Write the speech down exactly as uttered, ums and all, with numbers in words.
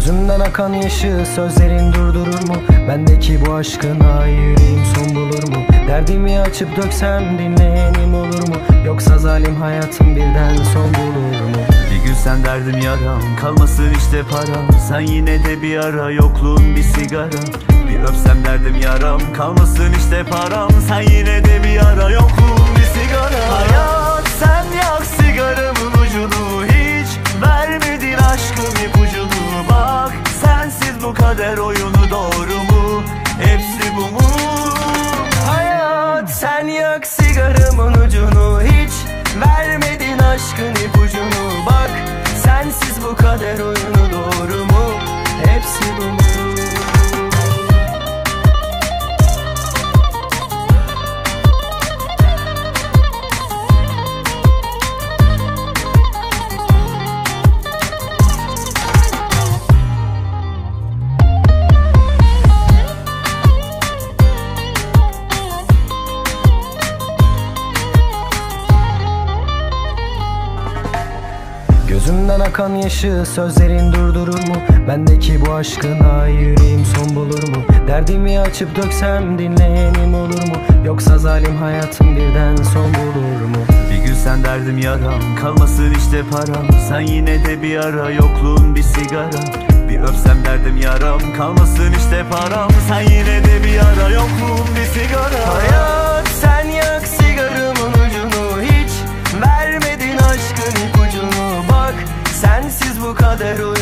Gözümden akan yaşı sözlerin durdurur mu? Bendeki bu aşkına yüreğim son bulur mu? Derdimi açıp döksem dinleyenim olur mu? Yoksa zalim hayatım birden son bulur mu? Bir gün sen derdim yaram, kalmasın işte param. Sen yine de bir ara, yokluğun bir sigara. Bir öpsem derdim yaram, kalmasın işte param. Sen yine de bir ara, yokluğun bir sigara. Hayat sen yak sigaramın ucunu, hiç vermedin aşkım ipucunu. Bak sensiz bu kader oyunu doğru mu? Hepsi bu mu? Hayat sen yak sigaramın ucunu, hiç vermedin aşkın ipucunu. Bak sensiz bu kader oyunu doğru mu? Hepsi bu mu? Gözümden akan yaşı sözlerin durdurur mu? Bendeki bu aşkına yüreğim son bulur mu? Derdimi açıp döksem dinleyenim olur mu? Yoksa zalim hayatım birden son bulur mu? Bir gün sen derdim yaram, kalmasın işte param. Sen yine de bir ara, yokluğun bir sigara. Bir öpsem derdim yaram, kalmasın işte param. Sen yine de bir ara, yokluğun bir sigara. Hayat sen yak sigaramın ucunu, hiç vermedin aşkın ipucunu. Bak sensiz bu kader oyunu